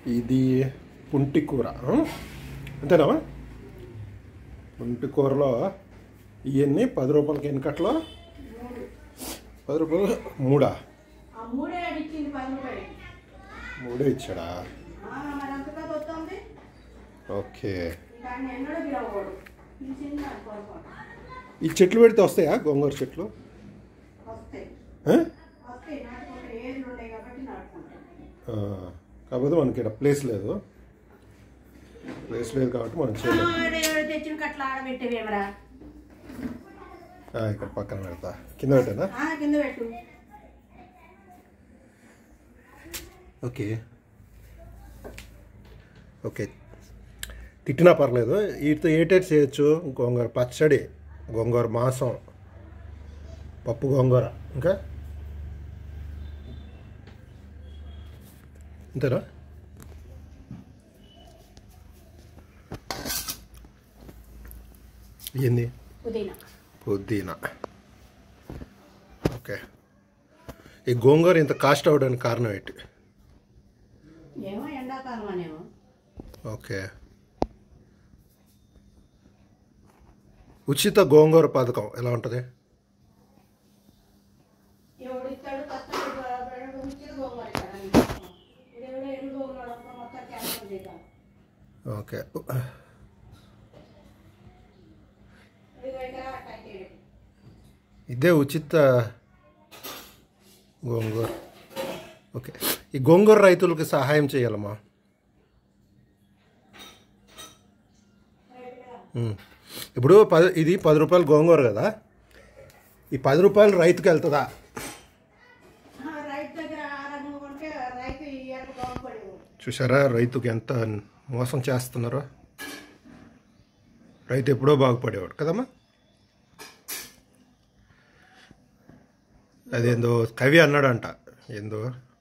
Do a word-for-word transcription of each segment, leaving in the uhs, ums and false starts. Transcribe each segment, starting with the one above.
ఇది పుంటి కూర అంతేనా? పుంటి కూరలో ఇవన్నీ పది రూపాయలకి ఎన్ని కట్టలో? పది రూపాయలు మూడా? మూడే ఇచ్చాడా? ఓకే. ఈ చెట్లు పెడితే వస్తాయా గోంగూర చెట్లు? కాకపోతే మనకి ఇక్కడ ప్లేస్ లేదు, ప్లేస్ లేదు కాబట్టి మనం ఇక్కడ పక్కన పెడతా. కింద పెట్టానా? ఓకే ఓకే తిట్టినా పర్లేదు. వీటితో ఏటేటి చేయొచ్చు? గోంగూర పచ్చడి, గోంగూర మాంసం, పప్పు గోంగూర, ఇంకా అంతేనా? ఏంది? పుదీనా. ఓకే. ఈ గోంగూర ఇంత కాస్ట్ అవడానికి కారణం ఏంటి? ఓకే. ఉచిత గోంగూర పథకం ఎలా ఉంటుంది? ఓకే. ఇదే ఉచిత గోంగూర. ఓకే. ఈ గోంగూర రైతులకు సహాయం చేయాలమ్మా. ఇప్పుడు పది ఇది పది రూపాయలు గోంగూర కదా, ఈ పది రూపాయలు రైతుకి వెళ్తుందా? చూసారా రైతుకి ఎంత మోసం చేస్తున్నారో? రైతు ఎప్పుడో బాగుపడేవాడు కదమ్మా. అదేందో కవి అన్నాడంట, ఏందో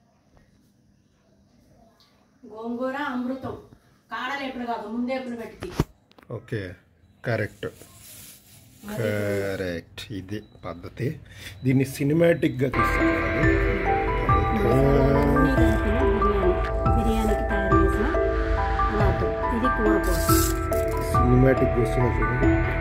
గోంగూర అమృతం కాడలు ఎప్పుడు కాదు ముందే ఎప్పుడు పెట్టి. ఓకే కరెక్ట్ కరెక్ట్ ఇది పద్ధతి. దీన్ని సినిమాటిక్గా తీస్తారు. బిర్యానీకి తయారు చేసిన ఇది కూర సినిమాటిక్ వస్తున్నా చూడండి.